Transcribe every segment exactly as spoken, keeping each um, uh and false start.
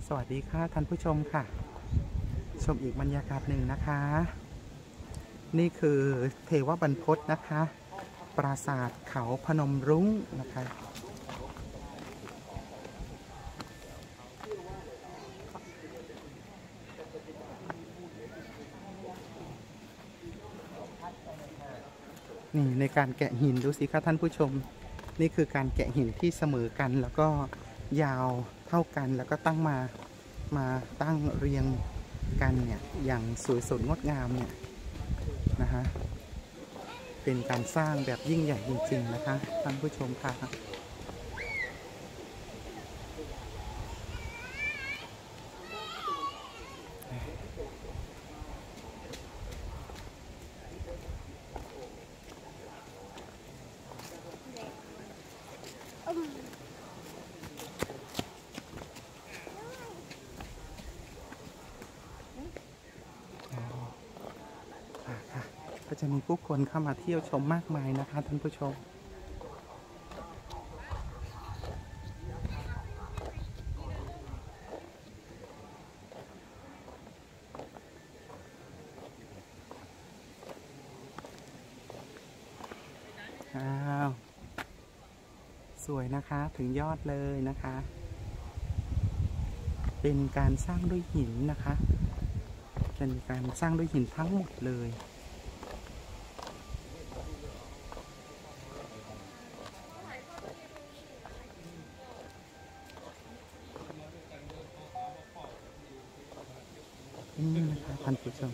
สวัสดีค่ะท่านผู้ชมค่ะชมอีกบรรยากาศหนึ่งนะคะนี่คือเทวบรรพตนะคะปราสาทเขาพนมรุ้งนะคะนี่ในการแกะหินดูสิคะท่านผู้ชมนี่คือการแกะหินที่เสมอกันแล้วก็ยาวเท่ากันแล้วก็ตั้งมามาตั้งเรียงกันเนี่ยอย่างสวยสดงดงามเนี่ยนะฮะเป็นการสร้างแบบยิ่งใหญ่จริงๆนะคะท่านผู้ชมค่ะก็จะมีผู้คนเข้ามาเที่ยวชมมากมายนะคะท่านผู้ชมอ้าวสวยนะคะถึงยอดเลยนะคะเป็นการสร้างด้วยหินนะคะเป็นการสร้างด้วยหินทั้งหมดเลยนี่นะคะท่านผู้ชม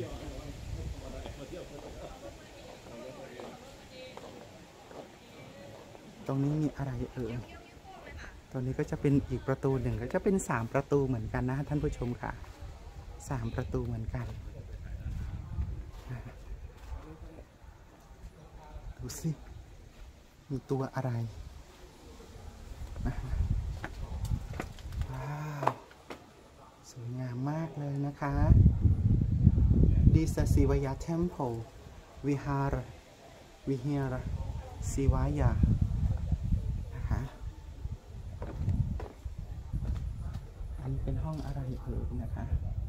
ตรงนี้มีอะไรเอ่ยตรงนี้ก็จะเป็นอีกประตูหนึ่งก็จะเป็นสามประตูเหมือนกันนะท่านผู้ชมค่ะสามประตูเหมือนกันดูสิมีตัวอะไรว้าวสวยงามมากเลยนะคะ This is Sivaya Temple Vihara Vihara Sivaya นะคะอันนี้เป็นห้องอะไรเอ่ยนะคะ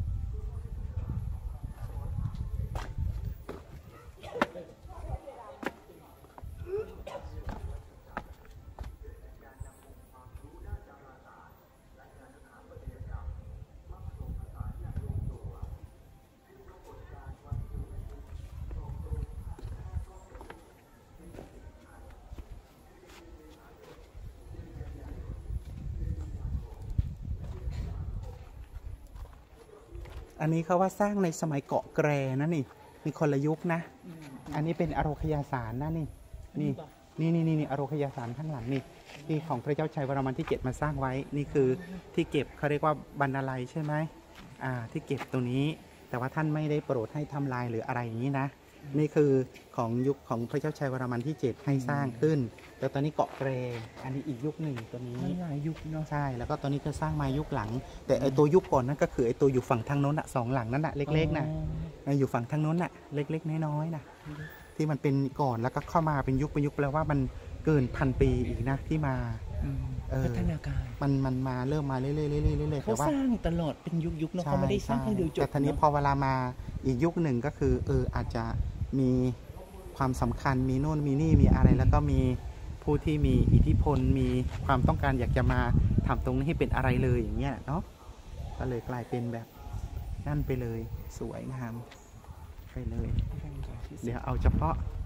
อันนี้เขาว่าสร้างในสมัยเกาะแกรนะนี่มีคนละยุคนะอันนี้เป็นอโรคยาสารนะนี่นี่นี่นี่นี่อโรคยาสารข้างหลังนี่ที่ของพระเจ้าชัยวรมันที่เจ็ดมาสร้างไว้นี่คือที่เก็บเขาเรียกว่าบรรณาลัยใช่ไหมอ่าที่เก็บตรงนี้แต่ว่าท่านไม่ได้โปรดให้ทำลายหรืออะไรอย่างนี้นะนี่คือของยุคของพระเจ้าชัยวรมันที่เจ็ดให้สร้างขึ้นแต่ตอนนี้เกาะแกรอันนี้อีกยุคหนึ่งตัวนี้หลายยุคเนาะใช่แล้วก็ตอนนี้ก็สร้างมายุคหลังแต่ไอตัวยุคก่อนนั่นก็คือไอตัวอยู่ฝั่งทางโน้นอะสองหลังนั่นอะเล็กๆนะอยู่ฝั่งทางโน้นอะเล็กๆน้อยๆนะที่มันเป็นก่อนแล้วก็เข้ามาเป็นยุคเป็นยุคแปลว่ามันเกินพันปีอีกนะที่มาพัฒนาการมันมันมาเริ่มมาเรื่อยๆเรื่อยๆเรื่อยๆเขาสร้างตลอดเป็นยุคยุคเนาะเขาไม่ได้สร้างให้เดียวจบแต่ทีนี้พอเวลามาอีกยุคหนึ่งก็คือเอออาจจะมีความสำคัญมีโน่นมีนี่มีอะไรแล้วก็มีผู้ที่มีอิทธิพลมีความต้องการอยากจะมาทำตรงนี้ให้เป็นอะไรเลยอย่างเงี้ยเนาะก็เลยกลายเป็นแบบนั่นไปเลยสวยงามไปเลยเดี๋ยวเอาเฉพาะ